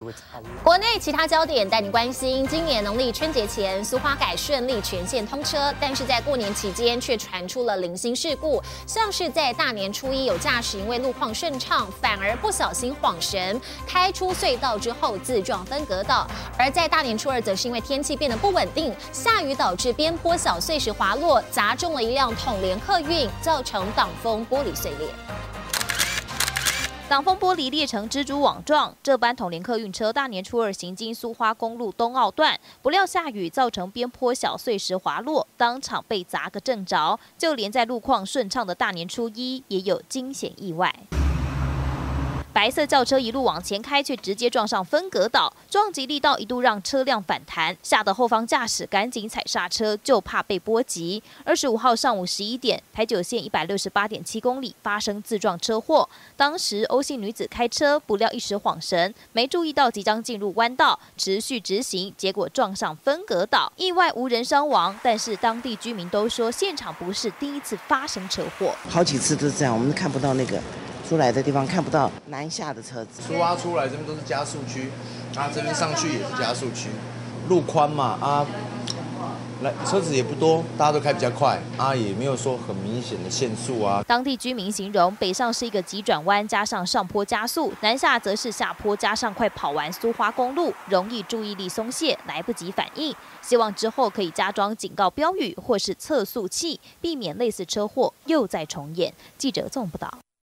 国内其他焦点带你关心，今年农历春节前，苏花改顺利全线通车，但是在过年期间却传出了零星事故，像是在大年初一有驾驶因为路况顺畅，反而不小心晃神，开出隧道之后自撞分隔岛；而在大年初二，则是因为天气变得不稳定，下雨导致边坡小碎石滑落，砸中了一辆统联客运，造成挡风玻璃碎裂。 挡风玻璃裂成蜘蛛网状。这班统联客运车大年初二行经苏花公路东澳段，不料下雨造成边坡小碎石滑落，当场被砸个正着。就连在路况顺畅的大年初一，也有惊险意外。 白色轿车一路往前开，却直接撞上分隔岛，撞击力道一度让车辆反弹，吓得后方驾驶赶紧踩刹车，就怕被波及。25号上午11点，台九线168.7公里发生自撞车祸，当时欧姓女子开车，不料一时晃神，没注意到即将进入弯道，持续直行，结果撞上分隔岛，意外无人伤亡，但是当地居民都说现场不是第一次发生车祸， 好几次都是这样，我们看不到那个。 出来的地方看不到南下的车子， 苏花出来这边都是加速区，这边上去也是加速区，路宽嘛来车子也不多，大家都开比较快也没有说很明显的限速啊。 当地居民形容北上是一个急转弯，加上上坡加速，南下则是下坡加上快跑完苏花公路，容易注意力松懈，来不及反应。希望之后可以加装警告标语或是测速器，避免类似车祸又再重演。记者综合报道。